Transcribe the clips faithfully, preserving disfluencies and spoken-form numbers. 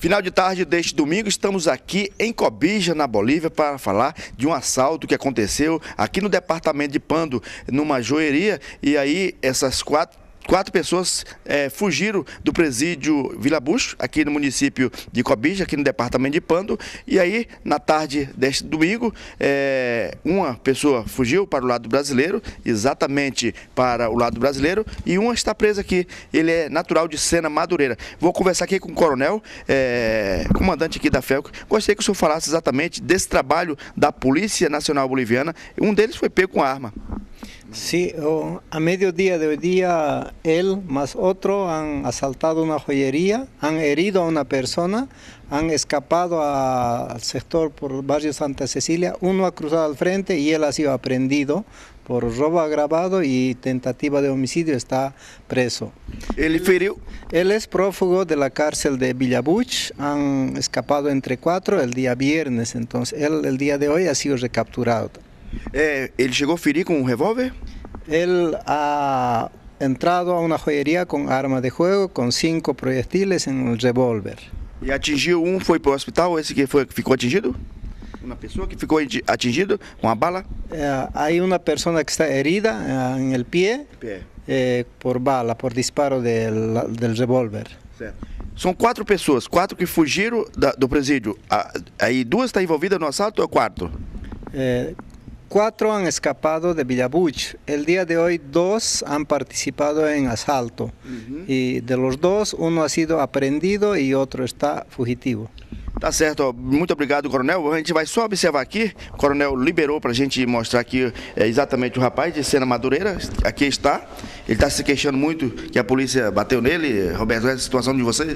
Final de tarde deste domingo, estamos aqui em Cobija, na Bolívia, para falar de um assalto que aconteceu aqui no departamento de Pando, numa joalheria, e aí essas quatro Quatro pessoas é, fugiram do presídio Vila Bucho, aqui no município de Cobija, aqui no departamento de Pando. E aí, na tarde deste domingo, é, uma pessoa fugiu para o lado brasileiro, exatamente para o lado brasileiro, e uma está presa aqui. Ele é natural de Sena Madureira. Vou conversar aqui com o coronel, é, comandante aqui da FELCO. Gostaria que o senhor falasse exatamente desse trabalho da Polícia Nacional Boliviana. Um deles foi pego com arma. Sí, oh, a mediodía de hoy día él más otro han asaltado una joyería, han herido a una persona, han escapado a, al sector por barrio Santa Cecilia, uno ha cruzado al frente y él ha sido aprehendido por robo agravado y tentativa de homicidio, está preso. Él feriu? Él es prófugo de la cárcel de Villabuch, han escapado entre cuatro el día viernes, entonces él el día de hoy ha sido recapturado. É, ele chegou a ferir com um revólver? Él ha entrado a una joyería con arma de juego, con cinco proyectiles en el revólver. E atingiu um, foi para o hospital, esse que foi, ficou atingido? Uma pessoa que ficou atingido com a bala? Eh, hay una persona que está herida eh, en el pie eh, por bala, por disparo del, del revólver. Certo. São quatro pessoas, quatro que fugiram da, do presídio. Aí duas estão envolvidas no assalto ou quatro? Eh, Cuatro han escapado de Villabuch. El día de hoy dos han participado en asalto. Uh-huh. Y de los dos, uno ha sido aprehendido y otro está fugitivo. Tá certo, muito obrigado, coronel. A gente vai só observar aqui. O coronel liberou para a gente mostrar aqui é, exatamente o rapaz de Sena Madureira. Aqui está. Ele está se queixando muito que a polícia bateu nele. Roberto, essa situação de você?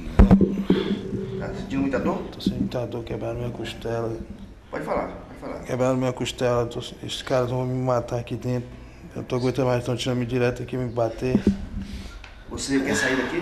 Está sentindo muita dor? Estou sentindo muita dor, quebraram minha costela. Pode falar. Quebraram minha costela, tô, esses caras vão me matar aqui dentro. Eu tô aguentando mais, estão tirando-me direto aqui, me bater. Você quer sair daqui?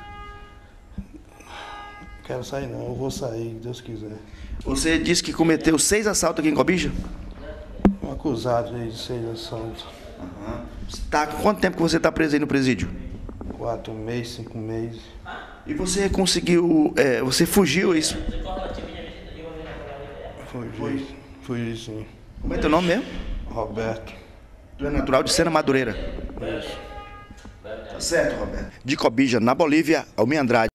Não quero sair não, eu vou sair, Deus quiser. Você disse que cometeu seis assaltos aqui em Cobija? Um acusado de seis assaltos. Uhum. Tá, quanto tempo que você está preso aí no presídio? Quatro meses, cinco meses. E você conseguiu, é, você fugiu isso? Fugi, fugi sim. Como é teu nome mesmo? Roberto. Tu é natural de Sena Madureira? Isso. Tá certo, Roberto. De Cobija, na Bolívia, Almir Andrade.